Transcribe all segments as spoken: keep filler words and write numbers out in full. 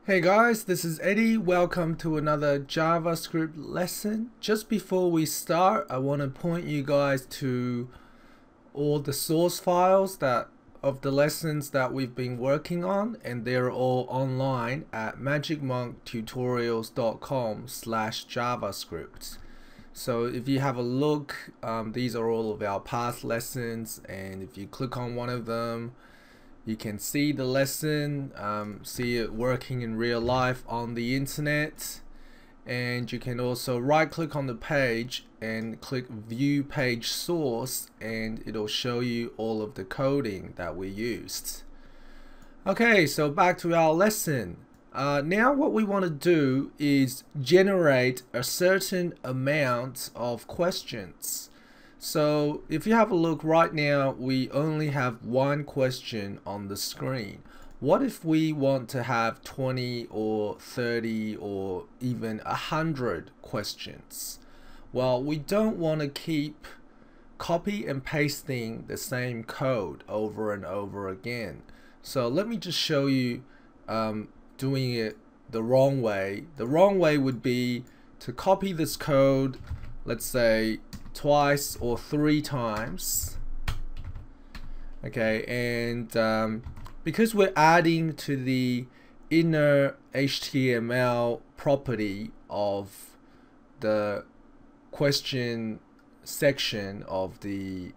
Hey guys, this is Eddie. Welcome to another JavaScript lesson. Just before we start, I want to point you guys to all the source files that of the lessons that we've been working on, and they're all online at magic monk tutorials dot com slash javascript. So if you have a look, um, these are all of our past lessons, and if you click on one of them, you can see the lesson, um, see it working in real life on the internet, and you can also right click on the page and click view page source, and it'll show you all of the coding that we used. Okay, so back to our lesson. Uh, now what we want to do is generate a certain amount of questions. So if you have a look right now, we only have one question on the screen. What if we want to have twenty or thirty or even a hundred questions? Well, we don't want to keep copy and pasting the same code over and over again. So let me just show you um, doing it the wrong way. The wrong way would be to copy this code, let's say twice or three times, okay, and um, because we're adding to the inner H T M L property of the question section of the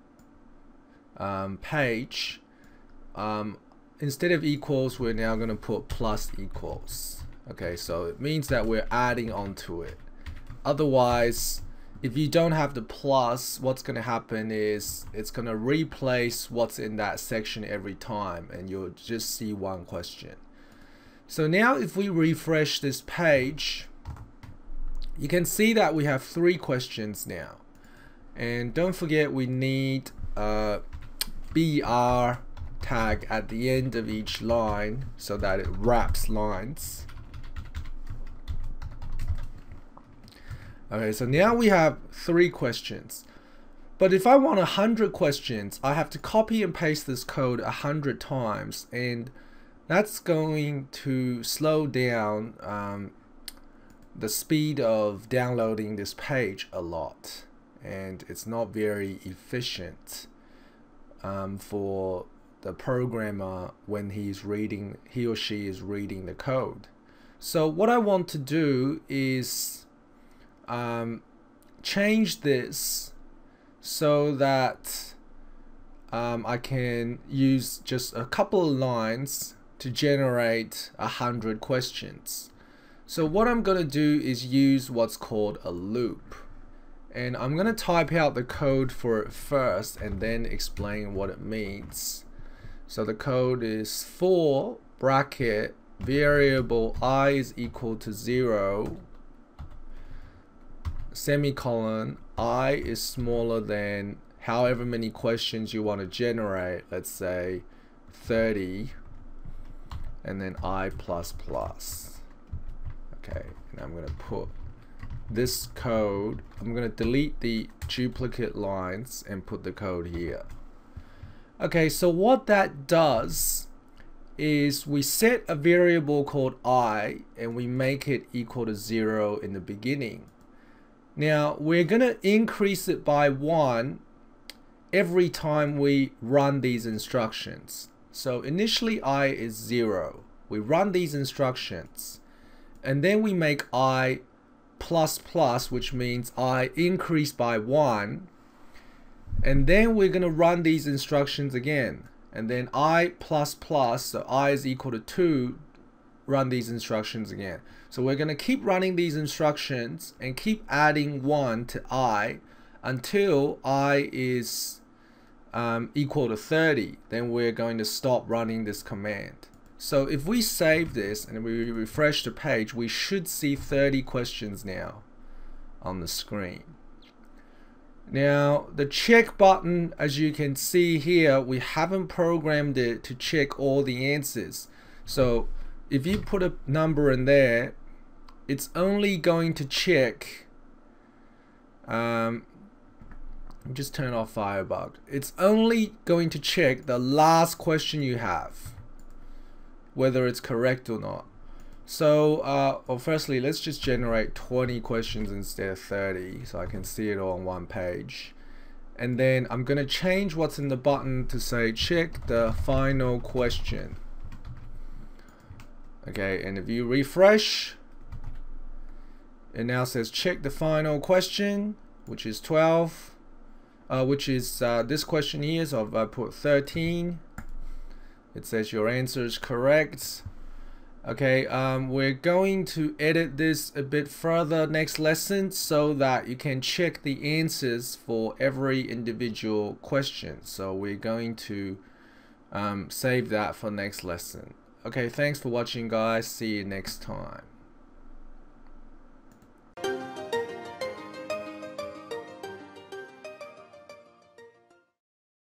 um, page, um, instead of equals, we're now going to put plus equals. Okay, so it means that we're adding onto it. Otherwise, if you don't have the plus, what's going to happen is it's going to replace what's in that section every time, and you'll just see one question. So now if we refresh this page, you can see that we have three questions now. And don't forget, we need a B R tag at the end of each line so that it wraps lines. Okay, so now we have three questions. But if I want a hundred questions, I have to copy and paste this code a hundred times, and that's going to slow down um, the speed of downloading this page a lot, and it's not very efficient um, for the programmer when he's reading, he or she is reading the code. So what I want to do is Um, change this so that um, I can use just a couple of lines to generate a hundred questions. So what I'm going to do is use what's called a loop, and I'm going to type out the code for it first and then explain what it means. So the code is for bracket variable I is equal to zero, semicolon, I is smaller than however many questions you want to generate, let's say thirty, and then I plus plus. Okay, and I'm going to put this code, I'm going to delete the duplicate lines and put the code here. Okay, so what that does is we set a variable called I and we make it equal to zero in the beginning. Now we're going to increase it by one every time we run these instructions. So initially I is zero. We run these instructions, and then we make I plus plus, which means I increase by one, and then we're going to run these instructions again, and then I plus plus, so I is equal to two, run these instructions again. So we're going to keep running these instructions and keep adding one to I until I is um, equal to thirty. Then we're going to stop running this command. So if we save this and we refresh the page, we should see thirty questions now on the screen. Now the check button, as you can see here, we haven't programmed it to check all the answers. So if you put a number in there, it's only going to check, um, just turn off Firebug. It's only going to check the last question you have, whether it's correct or not. So, uh, well, firstly, let's just generate twenty questions instead of thirty, so I can see it all on one page. And then I'm gonna change what's in the button to say check the final question. Okay, and if you refresh, it now says check the final question, which is twelve, uh, which is uh, this question here. So if I put thirteen, it says your answer is correct. Okay, um, we're going to edit this a bit further next lesson so that you can check the answers for every individual question. So we're going to um, save that for next lesson. Okay, thanks for watching, guys. See you next time.